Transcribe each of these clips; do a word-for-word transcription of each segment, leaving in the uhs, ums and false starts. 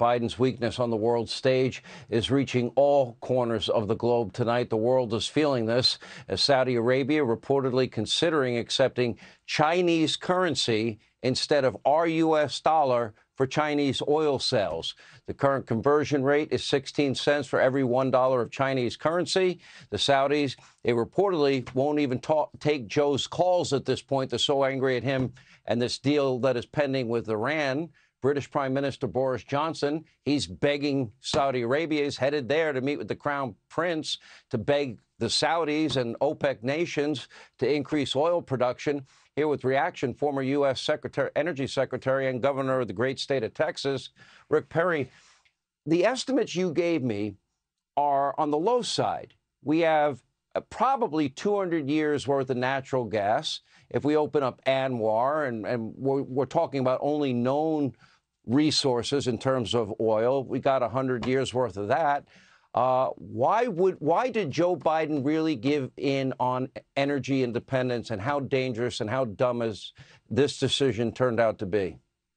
Biden's weakness on the world stage is reaching all corners of the globe tonight. The world is feeling this as Saudi Arabia reportedly considering accepting Chinese currency instead of our U S dollar for Chinese oil sales. The current conversion rate is sixteen cents for every one dollar of Chinese currency. The Saudis, they reportedly won't even talk, take Joe's calls at this point. They're so angry at him and this deal that is pending with Iran. British Prime Minister Boris Johnson, he's begging Saudi Arabia, he's headed there to meet with the Crown Prince to beg the Saudis and OPEC nations to increase oil production. Here with reaction, former U S Secretary, Energy Secretary and Governor of the great state of Texas, Rick Perry. The estimates you gave me are on the low side. We have uh, probably two hundred years worth of natural gas. If we open up Anwar, and, and we're, we're talking about only known resources in terms of oil, we got one hundred years worth of that. Uh, why would why did Joe Biden really give in on energy independence, and how dangerous and how dumb has this decision turned out to be?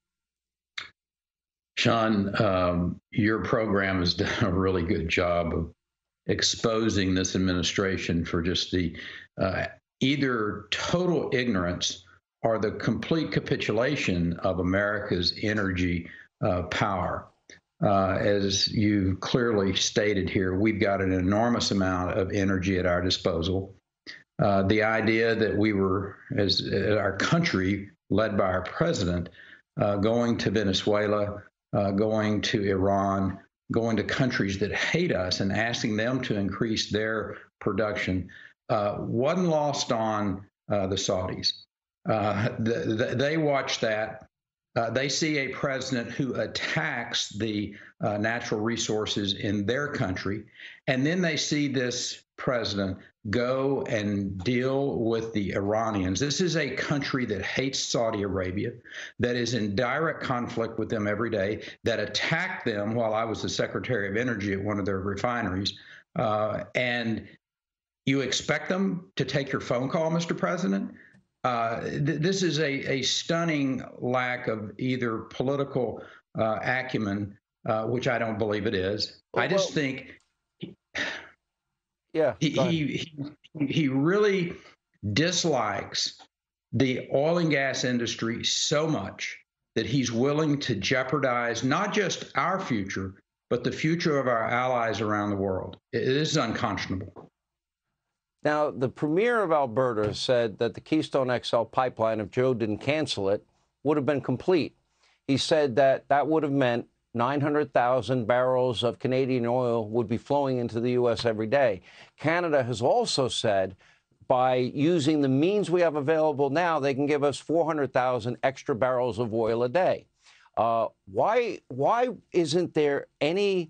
Sean, um, your program has done a really good job of exposing this administration for just the uh, either total ignorance or the complete capitulation of America's energy uh, power. Uh, as you clearly stated here, we've got an enormous amount of energy at our disposal. Uh, the idea that we were, as, as our country, led by our president, uh, going to Venezuela, uh, going to Iran, going to countries that hate us and asking them to increase their production, uh, wasn't lost on uh, the Saudis. Uh, the, the, they watch that. Uh, they see a president who attacks the uh, natural resources in their country, and then they see this president go and deal with the Iranians. This is a country that hates Saudi Arabia, that is in direct conflict with them every day, that attacked them while I was the Secretary of Energy at one of their refineries. Uh, and you expect them to take your phone call, Mister President? Uh, th this is a, a stunning lack of either political uh, acumen, uh, which I don't believe it is. Well, I just well, think he, yeah, he, he, he really dislikes the oil and gas industry so much that he's willing to jeopardize not just our future, but the future of our allies around the world. It, it is unconscionable. Now, the premier of Alberta said that the Keystone X L pipeline, if Joe didn't cancel it, would have been complete. He said that that would have meant nine hundred thousand barrels of Canadian oil would be flowing into the U S every day. Canada has also said by using the means we have available now, they can give us four hundred thousand extra barrels of oil a day. Uh, why, why isn't there any,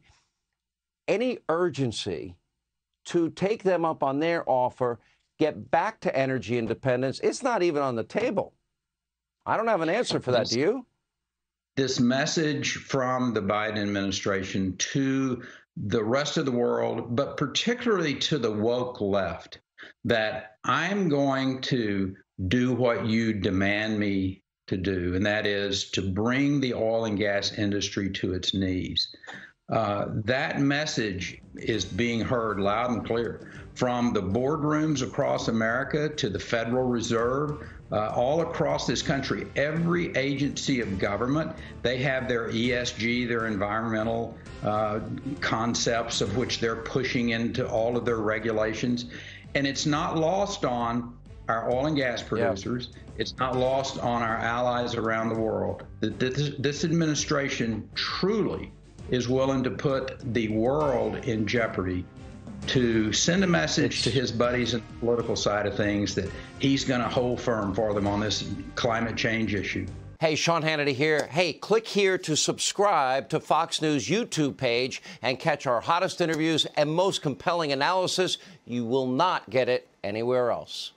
any urgency to take them up on their offer, get back to energy independence? It's not even on the table. I don't have an answer for that, do you? This message from the Biden administration to the rest of the world, but particularly to the woke left, that I'm going to do what you demand me to do, and that is to bring the oil and gas industry to its knees. Uh, that message is being heard loud and clear from the boardrooms across America to the Federal Reserve, uh, all across this country. Every agency of government, they have their E S G, their environmental uh, concepts of which they're pushing into all of their regulations. And it's not lost on our oil and gas producers. Yeah. It's not lost on our allies around the world. This, this administration truly is willing to put the world in jeopardy to send a message to his buddies on the political side of things that he's going to hold firm for them on this climate change issue. Hey, Sean Hannity here. Hey, click here to subscribe to Fox News YouTube page and catch our hottest interviews and most compelling analysis. You will not get it anywhere else.